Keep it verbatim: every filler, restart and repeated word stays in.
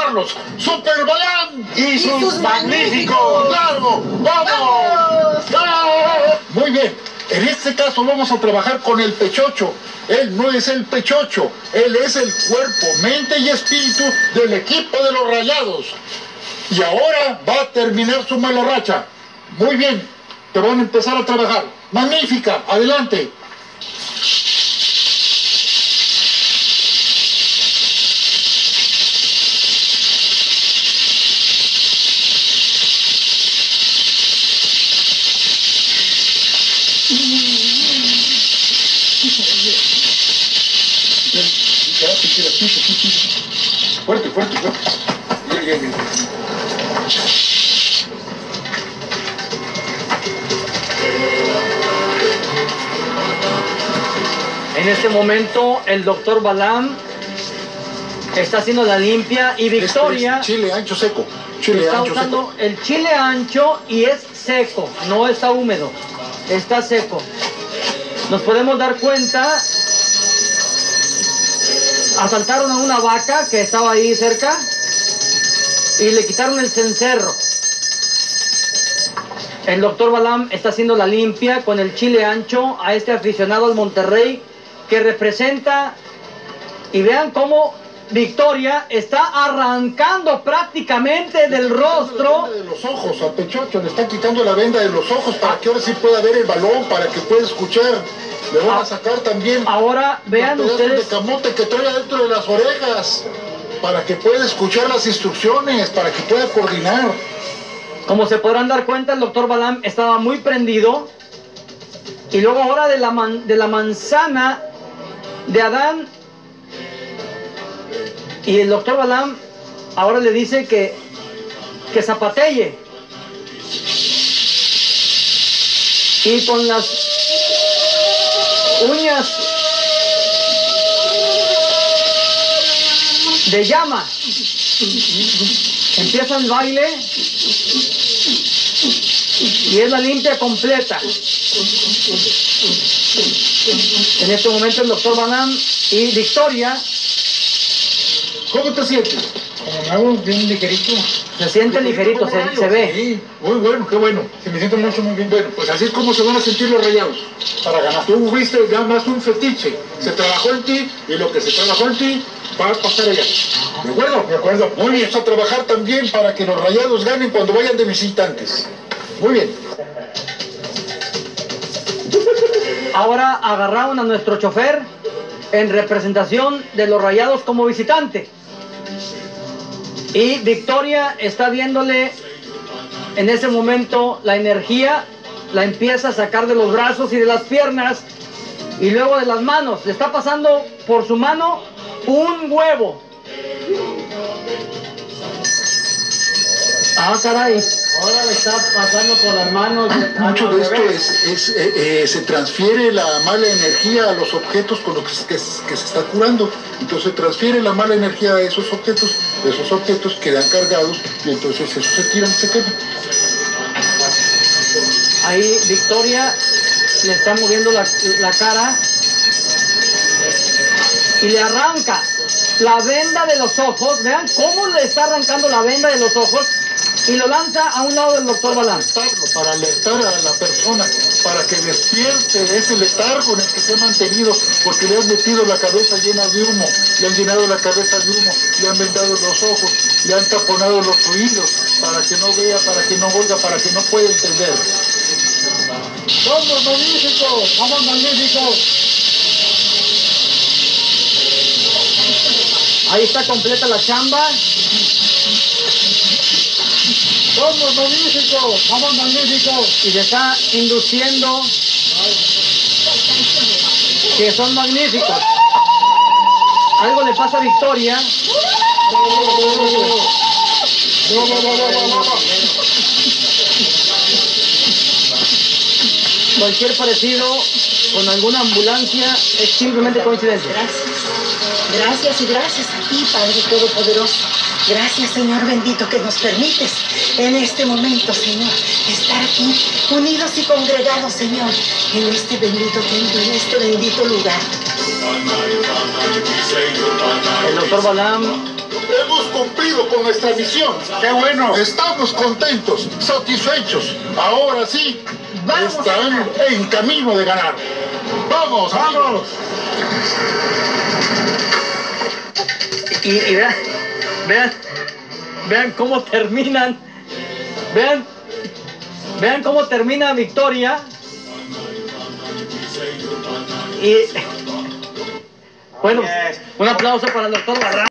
presentarlos. ¡Super Balam! ¡Y, y sus, sus magníficos! ¡Largo! ¡Vamos! ¡Vamos! Muy bien. En este caso vamos a trabajar con el pechocho. Él no es el pechocho, él es el cuerpo, mente y espíritu del equipo de los Rayados. Y ahora va a terminar su mala racha. Muy bien, te van a empezar a trabajar. Magnífica, adelante. Fuerte, fuerte, fuerte. Bien, bien, bien. En este momento el doctor Balam está haciendo la limpia y Victoria este es chile ancho seco. Chile está ancho usando seco. el chile ancho y es seco, no está húmedo, está seco. Nos podemos dar cuenta, asaltaron a una vaca que estaba ahí cerca y le quitaron el cencerro. El doctor Balam está haciendo la limpia con el chile ancho a este aficionado al Monterrey que representa, y vean cómo Victoria está arrancando prácticamente del rostro. La venda de los ojos al pechocho, le están quitando la venda de los ojos para que ahora sí pueda ver el balón, para que pueda escuchar. Le van a sacar también. Ahora vean ustedes de camote que trae adentro de las orejas, para que pueda escuchar las instrucciones, para que pueda coordinar. Como se podrán dar cuenta, el doctor Balam estaba muy prendido. Y luego ahora de la, man, de la manzana de Adán. Y el doctor Balam ahora le dice que, que zapatelle. Y con las uñas de llama empieza el baile y es la limpia completa. En este momento el doctor Balam y Victoria. ¿Cómo te sientes? Como nuevo, bien ligerito. Se siente ligerito, se, se ve. Sí, muy bueno, qué bueno. Se me siento mucho, muy bien. Bueno, pues así es como se van a sentir los Rayados. Para ganar. Tú fuiste ya más un fetiche. Se trabajó en ti y lo que se trabajó en ti va a pasar allá. ¿De acuerdo? De acuerdo. Muy bien, vamos a trabajar también para que los Rayados ganen cuando vayan de visitantes. Muy bien. Ahora agarraron a nuestro chofer en representación de los Rayados como visitante. Y Victoria está viéndole en ese momento la energía, la empieza a sacar de los brazos y de las piernas y luego de las manos. Le está pasando por su mano un huevo. Ah, caray. Ahora le está pasando por las manos. Mucho de esto es, es eh, eh, se transfiere la mala energía a los objetos con los que, que, que se está curando. Entonces transfiere la mala energía a esos objetos, esos objetos quedan cargados y entonces esos se tiran, se quedan. Ahí Victoria le está moviendo la, la cara y le arranca la venda de los ojos. Vean cómo le está arrancando la venda de los ojos y lo lanza a un lado del doctor Balam. Para alertar a la persona, para que despierte de ese letargo en el que se ha mantenido, porque le han metido la cabeza llena de humo, le han llenado la cabeza de humo, le han vendado los ojos, le han taponado los oídos, para que no vea, para que no oiga, para que no pueda entender. ¡Somos magníficos! ¡Somos magníficos! Ahí está completa la chamba. ¡Somos magníficos! ¡Somos magníficos! Y le está induciendo que son magníficos. Algo le pasa a Victoria. Cualquier parecido con alguna ambulancia es simplemente coincidencia. Gracias. Gracias y gracias a ti, Padre Todopoderoso. Gracias, Señor bendito, que nos permites en este momento, Señor, estar aquí unidos y congregados, Señor, en este bendito templo, en este bendito lugar. El doctor Balam hemos cumplido con nuestra misión. ¡Qué bueno! Estamos contentos, satisfechos. Ahora sí, Vamos a están ganar. en camino de ganar. ¡Vamos, ¡Vamos! amigos! Y, y vean, vean, vean cómo terminan, vean, vean cómo termina Victoria. Y bueno, un aplauso para el doctor Barra.